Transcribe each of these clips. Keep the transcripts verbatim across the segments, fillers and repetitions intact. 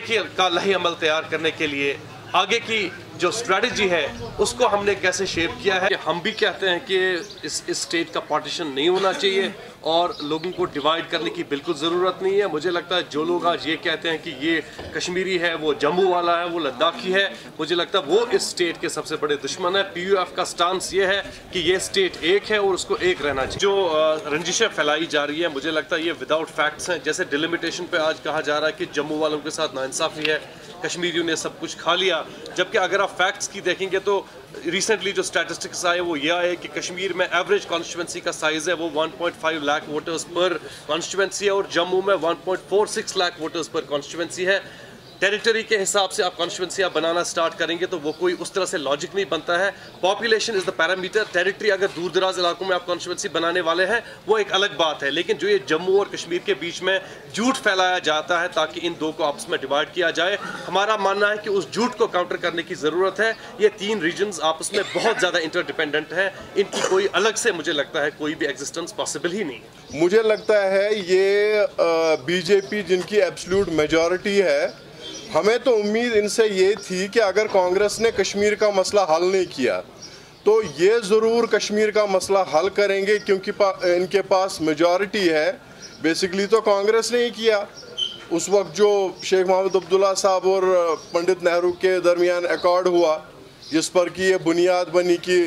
के का लही अमल तैयार करने के लिए आगे की जो स्ट्रेटजी है उसको हमने कैसे शेप किया है। हम भी कहते हैं कि इस इस स्टेट का पार्टीशन नहीं होना चाहिए और लोगों को डिवाइड करने की बिल्कुल ज़रूरत नहीं है। मुझे लगता है जो लोग आज ये कहते हैं कि ये कश्मीरी है, वो जम्मू वाला है, वो लद्दाखी है, मुझे लगता है वो इस स्टेट के सबसे बड़े दुश्मन है। पी यू एफ का स्टांस ये है कि ये स्टेट एक है और उसको एक रहना चाहिए। जो रंजिशें फैलाई जा रही है, मुझे लगता है ये विदाउट फैक्ट्स हैं। जैसे डिलिमिटेशन पे आज कहा जा रहा है कि जम्मू वालों के साथ नाइंसाफ़ी है, कश्मीरियों ने सब कुछ खा लिया, जबकि अगर आप फैक्ट्स की देखेंगे तो रिसेंटली जो स्टैटिस्टिक्स आए वो ये आए कि कश्मीर में एवरेज कॉन्स्टिट्यूंसी का साइज़ है वो one point five lakh voters पर कॉन्स्टिट्यूंसी है और जम्मू में one point four six lakh voters पर कॉन्स्टिट्यूंसी है। टेरिटरी के हिसाब से आप कॉन्स्टिट्यूंसी बनाना स्टार्ट करेंगे तो वो कोई उस तरह से लॉजिक नहीं बनता है। Population is the parameter. Territory अगर दूर दराज इलाकों में आप कॉन्स्टिट्यूंसी बनाने वाले हैं वो एक अलग बात है, लेकिन जो ये जम्मू और कश्मीर के बीच में झूठ फैलाया जाता है ताकि इन दो को आपस में डिवाइड किया जाए, हमारा मानना है कि उस झूठ को काउंटर करने की ज़रूरत है। ये तीन रीजन्स आपस में बहुत ज़्यादा इंटरडिपेंडेंट हैं, इनकी कोई अलग से मुझे लगता है कोई भी एग्जिस्टेंस पॉसिबल ही नहीं। मुझे लगता है ये बीजेपी जिनकी एब्सोल्यूट मेजॉरिटी है, हमें तो उम्मीद इनसे ये थी कि अगर कांग्रेस ने कश्मीर का मसला हल नहीं किया तो ये ज़रूर कश्मीर का मसला हल करेंगे क्योंकि पा, इनके पास मेजॉरिटी है। बेसिकली तो कांग्रेस ने ही किया। उस वक्त जो शेख मोहम्मद अब्दुल्ला साहब और पंडित नेहरू के दरमियान अकॉर्ड हुआ जिस पर कि ये बुनियाद बनी कि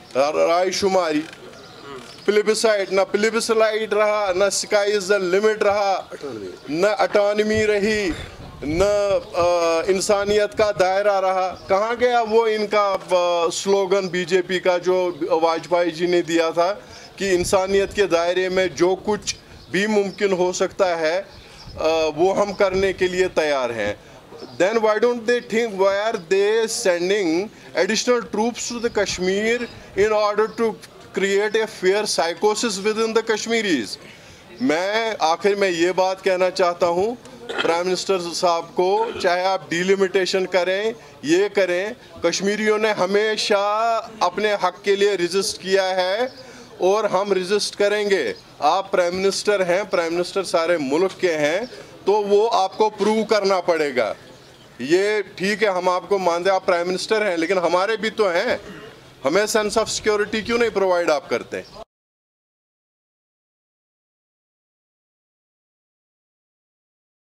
राय शुमारी, प्लेबिसाइट ना प्लेबिसाइट रहा, ना स्काई इज़ द लिमिट रहा, न अटॉनमी रही, न इंसानियत का दायरा रहा। कहाँ गया वो इनका स्लोगन बीजेपी का जो वाजपेयी जी ने दिया था कि इंसानियत के दायरे में जो कुछ भी मुमकिन हो सकता है वो हम करने के लिए तैयार हैं। Then why don't they think why are they sending additional troops to the Kashmir in order to create a fair psychosis within the Kashmiris? मैं आखिर में ये बात कहना चाहता हूँ प्राइम मिनिस्टर साहब को, चाहे आप डिलिमिटेशन करें, ये करें, कश्मीरियों ने हमेशा अपने हक के लिए रजिस्ट किया है और हम रजिस्ट करेंगे। आप प्राइम मिनिस्टर हैं, प्राइम मिनिस्टर सारे मुल्क के हैं, तो वो आपको प्रूव करना पड़ेगा। ये ठीक है, हम आपको मानते हैं आप प्राइम मिनिस्टर हैं, लेकिन हमारे भी तो हैं। हमें सेंस ऑफ सिक्योरिटी क्यों नहीं प्रोवाइड आप करते हैं?